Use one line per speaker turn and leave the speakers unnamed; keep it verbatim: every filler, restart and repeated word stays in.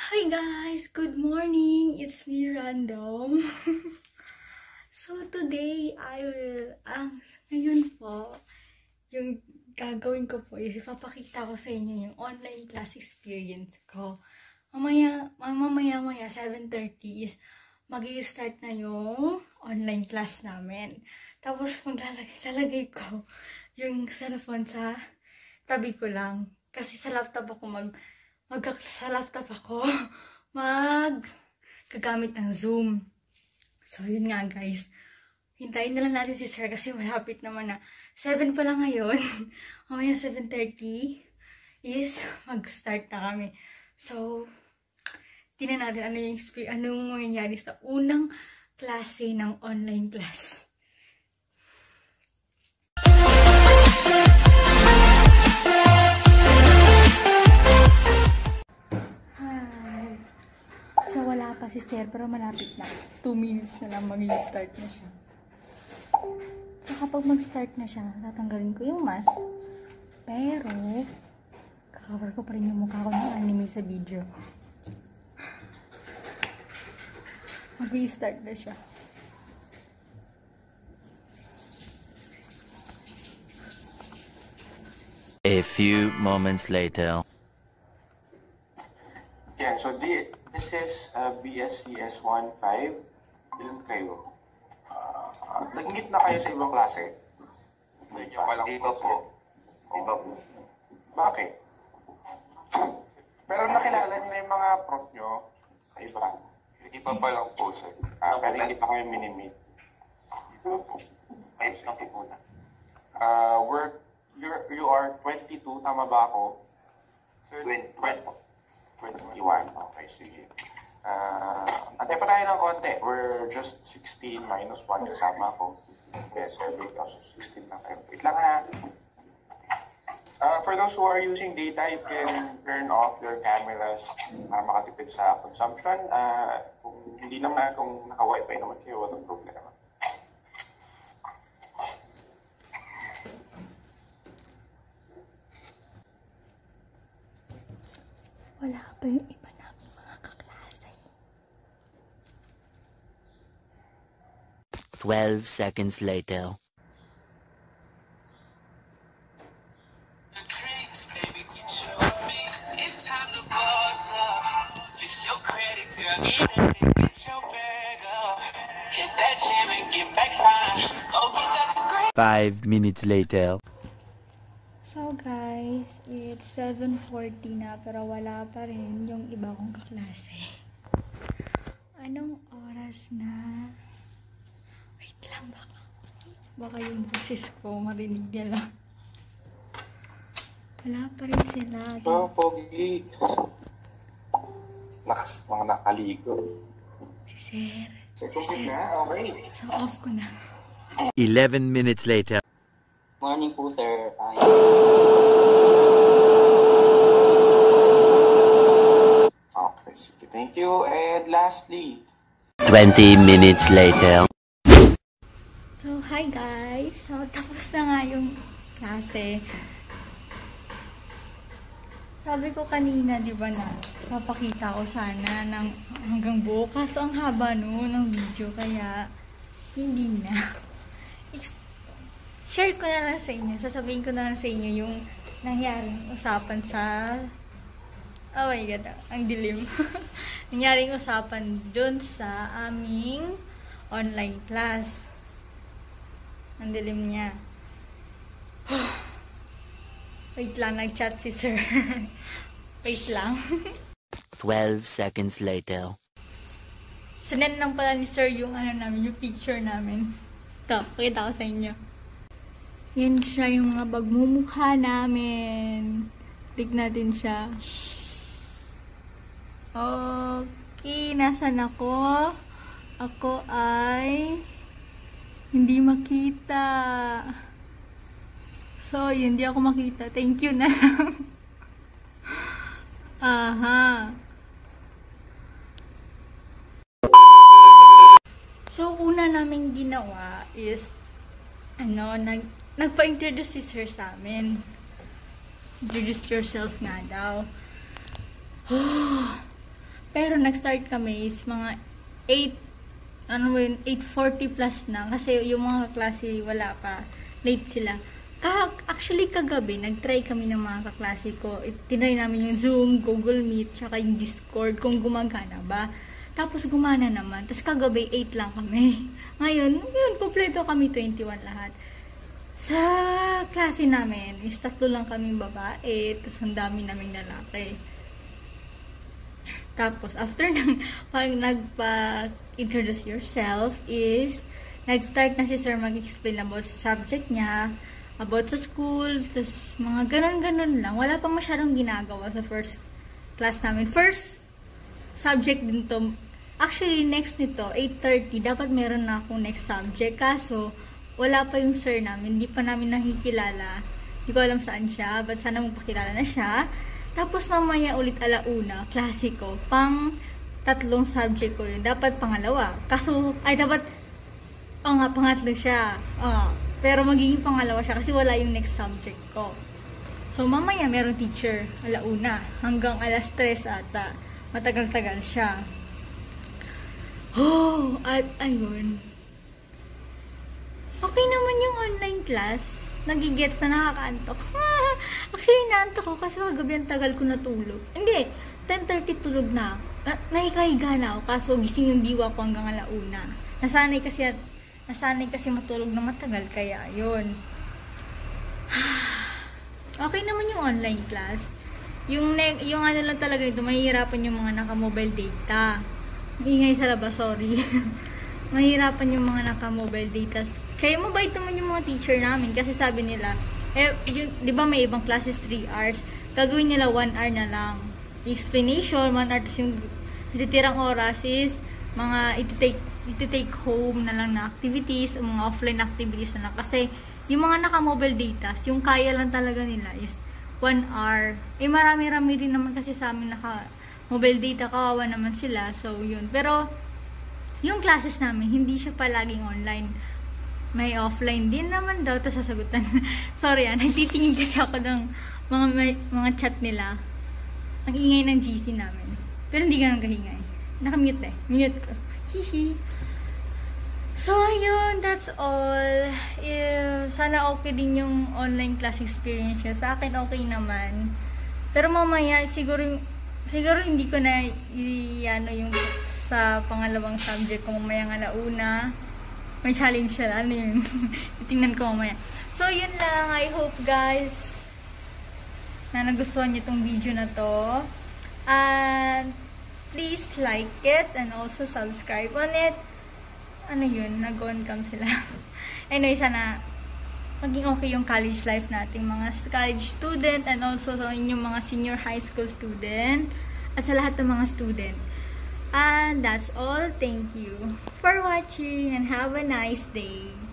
Hi guys! Good morning! It's me, Random. So today, I will, ang, ngayon po, yung gagawin ko po is ipapakita ko sa inyo yung online class experience ko. Mamaya, mamaya, mamaya, seven thirty is mag-i-start na yung online class namin. Tapos maglalagay lalagay ko yung cellphone sa tabi ko lang. Kasi sa laptop ako mag, mag sa laptop ako mag gagamit ng Zoom. So, yun nga guys. Hintayin na lang natin si sir kasi malapit naman na. seven pa lang ngayon. Mamaya seven thirty is mag-start na kami. So, tingnan natin ano yung anong mangyayari sa unang klase ng online class. Hi. So, wala pa si sir pero malapit na. two minutes na lang mag-start na siya. So, kapag mag-start na siya, tatanggalin ko yung mask. Pero, kakabar ko pa rin yung mukha ko ng anime sa video. Mag-start na siya.
A few moments later.
Yeah, so the, this is uh, B S C S one five. Ilan kayo? Uh, Nag-meet na kayo sa ibang klase? Hindi pa lang po. Di ba po? Bakit? Pero nakilala niyo na yung mga prof nyo sa iba? Hindi pa pa lang po, sir. Ah, pero hindi pa kayo minimit. Ayos lang po na. Uh, we're, you're, you are twenty-two, tama ba ako? Sir, twenty. twenty-one. Okay, sige. Uh, antay pa tayo ng konti. We're just sixteen minus one kasama ko. Yes, every class is sixteen na kayo. Wait lang ha. Uh, for those who are using data, you can turn off your cameras para makatipid sa consumption. Uh, kung hindi naman, kung naka-wifi naman kayo, walang problema.
Wala pa yung iba namin mga kaklase.
Twelve seconds later. Five minutes later.
So guys, it's seven forty na pero wala pa rin yung iba kong kaklase. Anong oras na? Wait lang baka. Baka yung boses ko marinig niya lang. Wala pa rin sila.
Oh, pogi. Naks, mga nakaligo.
Si sir.
Second si na, okay.
So off ko na.
Eleven minutes later.
Morning po, sir. Ay.
Okay, thank you. And lastly,
Twenty minutes later.
So, hi guys. So, tapos na nga yung klase. Sabi ko kanina, di ba na, papakita ko sana ng hanggang bukas. Ang haba no ng video, kaya hindi na. Share ko na lang sa inyo. Sasabihin ko na lang sa inyo yung nangyaring usapan sa... Oh my God, ang dilim. Nangyaring usapan dun sa aming online class. Ang dilim niya. Wait lang, nag-chat si sir. Wait lang.
Twelve seconds later.
Sinend lang pala ni sir yung ano namin, yung picture namin. Ito, pakita ko sa inyo. Yan siya yung mga bagmumukha namin. Click natin siya. Okay, nasan ako? Ako ay hindi makita. So, yun, hindi ako makita. Thank you na lang. Aha. So, una namin ginawa is ano, nag nagpa-introduce si sir sa amin. Introduce yourself nga daw. pero nag-start kami is mga eight, ano ba yun, eight forty plus na. Kasi yung mga kaklase wala pa. Late sila. Ka actually, kagabi, nag-try kami ng mga kaklase ko. Tinry namin yung Zoom, Google Meet, tsaka yung Discord, kung gumagana ba. Tapos gumana naman. Tapos kagabi, eight lang kami. Ngayon, yun, kompleto kami, twenty-one lahat. Sa klase namin, is tatlo lang kaming babae, tapos ang dami naming lalaki. Tapos, after nang pag nagpa-introduce yourself, is nag-start na si sir mag-explain about sa subject niya, about sa school, tapos mga ganun-ganun lang. Wala pang masyadong ginagawa sa first class namin. First subject din to. Actually, next nito, eight thirty, dapat meron na akong next subject. Kaso, wala pa yung sir namin. Hindi pa namin nakikilala. Hindi ko alam saan siya, but sana magpakilala na siya. Tapos, mamaya ulit alauna, klasiko. Pang tatlong subject ko yun. Dapat pangalawa. Kaso, ay dapat, oh nga, pangatlo siya. Oh, pero magiging pangalawa siya kasi wala yung next subject ko. So, mamaya meron teacher, alauna. Hanggang alas tres ata. Matagal-tagal siya. Oh, at ayun. Okay naman yung online class. Nagigets na nakakaantok. Actually, naantok ko kasi kagabi ang tagal ko natulog. Hindi, ten thirty tulog na. na Nahikahiga na ako kaso gising yung diwa ko hanggang alauna. Nasanay kasi at nasanay kasi matulog na matagal kaya yun. Okay naman yung online class. Yung, yung ano lang talaga ito, mahihirapan yung mga naka-mobile data. Ingay sa labas, sorry. Mahirapan yung mga naka-mobile data. Kaya mabait naman yung mga teacher namin kasi sabi nila, eh, yun, di ba may ibang classes three hours, gagawin nila one hour na lang. Explanation, one hour, tapos yung ititirang oras is mga iti-take, iti-take home na lang na activities, o mga offline activities na lang. Kasi yung mga naka-mobile data, yung kaya lang talaga nila is one hour. Eh, marami-rami rin naman kasi sa amin naka-mobile data, kawawa naman sila. So, yun. Pero, yung classes namin, hindi siya palaging online. May offline din naman daw. Tapos sasagutan. Sorry ah, nagtitingin kasi ako ng mga, mga chat nila. Ang ingay ng G C namin. Pero hindi ganun kahingay. Nakamute eh. Mute ko. Hihi. So, ayun. That's all. Eh, sana okay din yung online class experience nyo. Sa akin, okay naman. Pero mamaya, siguro, siguro hindi ko na i-ano yung sa pangalawang subject ko mamaya ng alauna. May challenge siya. Ano yun? Titingnan ko mamaya. So, yun lang. I hope, guys, na nagustuhan niyo itong video na to. And, please like it and also subscribe on it. Ano yun? Nag-on cam sila. Anyway, sana maging okay yung college life natin. Mga college student and also sa inyong mga senior high school student. At sa lahat ng mga student. And that's all. Thank you for watching and have a nice day.